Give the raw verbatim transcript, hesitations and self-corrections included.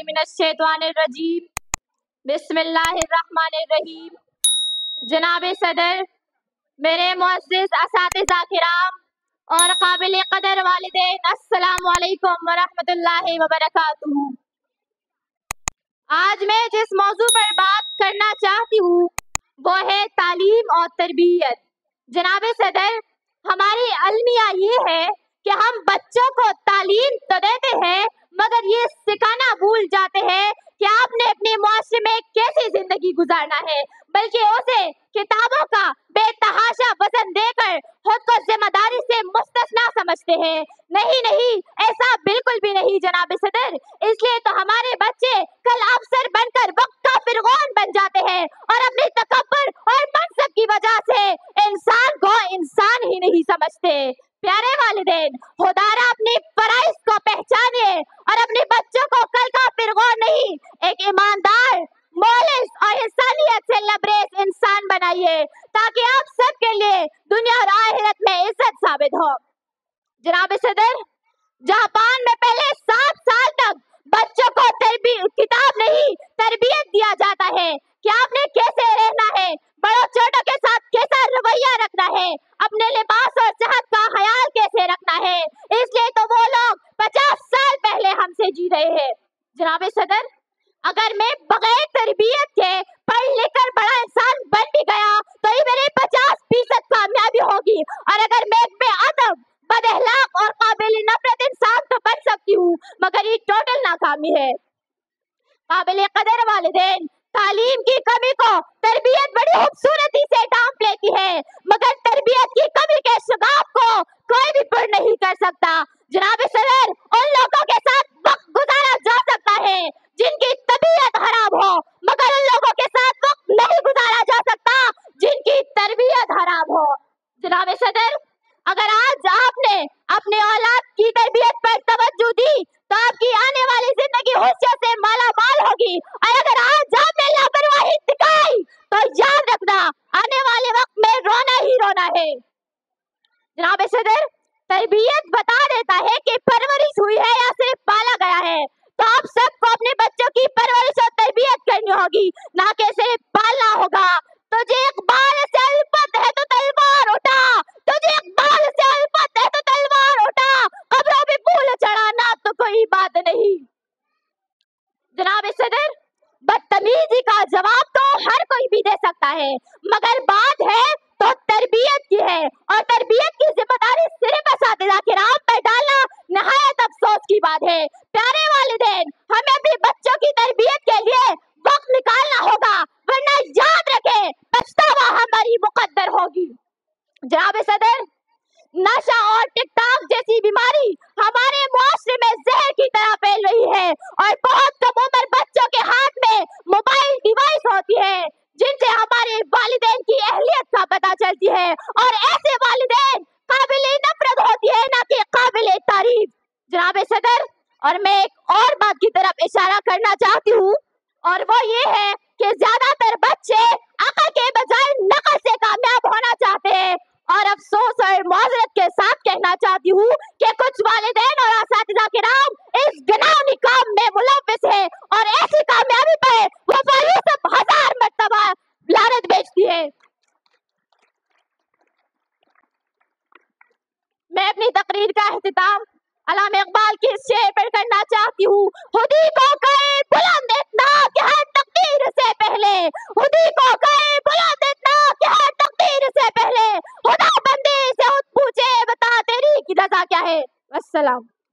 من الشیطان الرجیم بسم اللہ الرحمن الرحیم۔ جناب صدر، میرے معزز اساتذہ کرام اور قابل قدر والدین، السلام علیکم ورحمۃ اللہ وبرکاتہ۔ آج میں جس موضوع پر بات کرنا چاہتی ہوں وہ ہے تعلیم اور تربیت۔ جناب صدر، ہماری المیہ یہ ہے کہ ہم بچوں کو تعلیم تو دیتے ہیں مگر یہ سکھانا بھول جاتے ہیں کہ آپ نے اپنے معاشرے میں کیسی زندگی گزارنا ہے، بلکہ اسے کتابوں کا بے تحاشا وزن دے کر خود کو ذمہ داری سے مستثنا سمجھتے ہیں۔ نہیں نہیں، ایسا بالکل بھی نہیں جناب صدر۔ اس لیے تو ہمارے بچے کل افسر بن کر وقت کا فرعون بن جاتے ہیں اور اپنی تکبر اور منصب کی وجہ سے انسان کو انسان ہی نہیں سمجھتے۔ پیارے والدین، خدارا اپنے فرائض کو پہچانے اور اپنے بچوں کو کل کا فرعون نہیں، ایک ایماندار، مخلص اور انسانیت سے لبریز انسان بنائیے تاکہ آپ سب کے لیے دنیا اور آخرت میں عزت ثابت ہو۔ جناب صدر، جاپان میں پہلے سات سال تک بچوں کو تربیت کتاب نہیں تربیت دیا جاتا ہے کہ آپ نے کیسے رہنا ہے، بڑوں چھوٹوں کے ساتھ کیسا رویہ رکھنا ہے، اپنے لباس اور صحت کا خیال کیسے رکھنا ہے۔ اس لیے تو وہ لوگ پچاس سال پہلے ہم سے جی رہے ہیں۔ جناب صدر، اگر میں بغیر تربیت کے پڑھ لکھ کر بڑا انسان بن بھی گیا تو ہی میرے پچاس فیصد کامیابی ہوگی، اور اگر میں بے ادب، بد اخلاق اور قابل نفرت انسان تو بن سکتی ہوں مگر یہ ٹوٹل ناکامی ہے۔ قابل قدر والدین، تعلیم کی کمی کو تربیت بڑی خوبصورتی سے ڈھانپ لیتی ہے مگر تربیت کی کمی کے شگاف کو کوئی بھی پر نہیں کر سکتا۔ جناب صدر، ان لوگوں کے ساتھ وقت گزارا جا سکتا ہے جن کی طبیعت خراب ہو مگر ان لوگوں کے ساتھ وقت نہیں گزارا جا سکتا جن کی تربیت خراب ہو۔ جناب صدر، اگر آج آپ نے اپنے اولاد کی تربیت پر توجہ دی تو آپ کی آنے والی زندگی خوشیوں سے مالا مال ہوگی، اور اگر آج آپ نے لاپرواہی دکھائی تو یاد رکھنا آنے والے وقت میں رونا ہی رونا ہے۔ جناب صدر، تربیت بتا دیتا ہے کہ پرورش ہوئی ہے یا صرف پالا گیا ہے، تو آپ سب کو اپنے بچوں کی پرورش اور تربیت کرنی ہوگی، نہ کہ صرف پالنا ہوگا۔ تجھے اقبال سے الفت ہے تو تلوار اٹھا، تجھے اقبال سے الفت ہے تو تلوار اٹھا، قبروں پہ پھول چڑھانا تو کوئی بات نہیں۔ جناب صدر، بدتمیزی کا جواب تو ہر کوئی بھی دے سکتا ہے مگر بات ہے تو تربیت کی ہے، اور تربیت کی ذمہ داری صرف اساتذہ کرام پر ڈالنا نہایت افسوس کی بات ہے۔ پیارے والدین، ہمیں اپنے بچوں کی تربیت کے لیے وقت نکالنا ہوگا، ورنہ یاد رکھیں پچھتاوا ہماری مقدر ہوگی۔ جناب صدر، نشہ اور ٹک ٹاک جیسی بیماری ہمارے معاشرے میں زہر کی طرح پھیل رہی ہے، اور بہت کم عمر بچوں کے ہاتھ میں موبائل ڈیوائس ہوتی ہے جن سے ہمارے والدین کی اہلیت کا پتہ چلتی ہے، اور ایسے والدین قابل نفرت ہوتی ہے نہ کہ قابل تعریف۔ جناب صدر، اور میں ایک اور بات کی طرف اشارہ کرنا چاہتی ہوں، اور وہ یہ ہے کہ زیادہ تر بچے عقل کے بجائے نقل سے کامیاب ہونا چاہتے ہیں، اور افسوس اور معذرت کے ساتھ کہنا چاہتی ہوں کہ کچھ والدین اور اساتذہ کرام اس گناہی کام میں ملوث ہیں، اور ایسی کامیابی پر وفا یوسف ہزار مرتبہ لعنت بھیجتی ہے۔ میں اپنی تقریر کا اختتام علامہ اقبال کی اس شعر پر کرنا چاہتی ہوں۔ خودی کو کہے بلند اتنا کہ ہر تقدیر سے پہلے، خودی کو کہے بلند اتنا کہ ہر تقدیر سے پہلے، خدا بندے سے خود پوچھے بتا تیری کی رضا کیا ہے۔ السلام۔